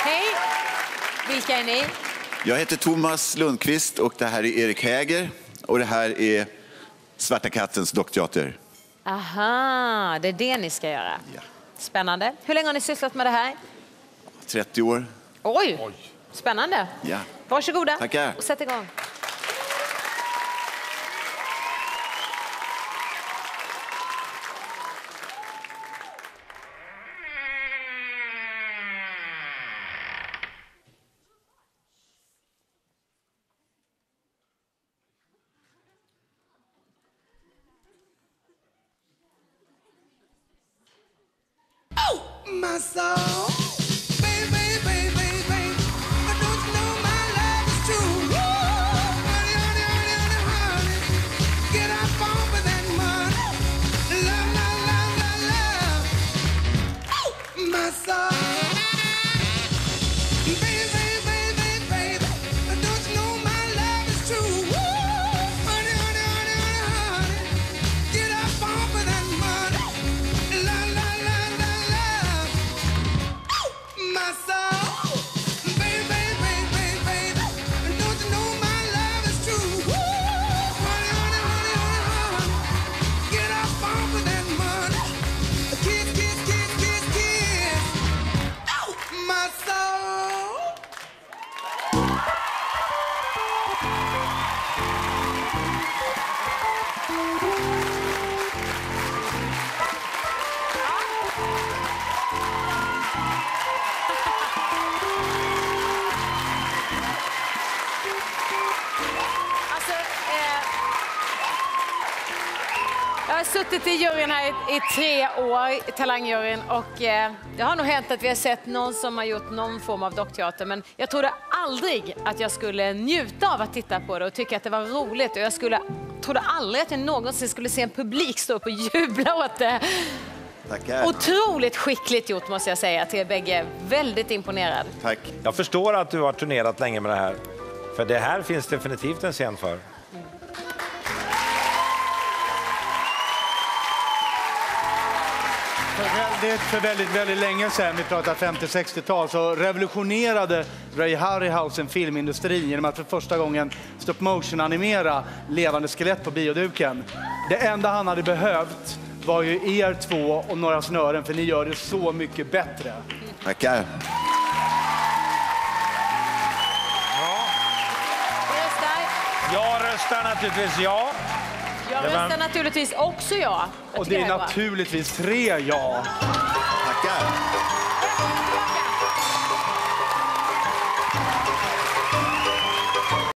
Hej! Vilka är ni? Jag heter Thomas Lundqvist och det här är Erik Häger. Och det här är Svarta kattens dockteater. Aha, det är det ni ska göra. Ja. Spännande. Hur länge har ni sysslat med det här? 30 år. Oj, spännande. Ja. Varsågoda. Tackar. Och sätt igång. My soul, baby, baby, baby, don't you know my love is true? Honey, honey, honey, honey, honey, get up off of that money. Love, love, love, love, love. Oh, my soul, baby, baby, baby, don't you know my love is true? Honey, honey, honey, honey, honey, get up off of that money. Love, love, love, love, love. My soul, baby, baby, baby, don't you know my love is true? Honey, honey, honey, honey, honey, get up off of that money. Kiss, kiss, kiss, kiss, kiss. Oh, my soul. Alltså, jag har suttit i juryn här i 3 år, i talangjuryn, och det har nog hänt att vi har sett någon som har gjort någon form av dockteater, men jag trodde aldrig att jag skulle njuta av att titta på det och tycka att det var roligt, och jag trodde aldrig att jag någonsin skulle se en publik stå upp och jubla åt det. Tackar. Otroligt skickligt gjort, måste jag säga till er bägge. Väldigt imponerad. Tack. Jag förstår att du har turnerat länge med det här. För det här finns definitivt en scen för. För väldigt länge sedan, vi pratar 50-60-tal, så revolutionerade Ray Harryhausen filmindustrin genom att för första gången stop motion animera levande skelett på bioduken. Det enda han hade behövt var ju er två och några snören, för ni gör det så mycket bättre. Tackar. Jag röstar naturligtvis ja. Jag röstar naturligtvis också ja. Och det är naturligtvis 3 ja. Tackar.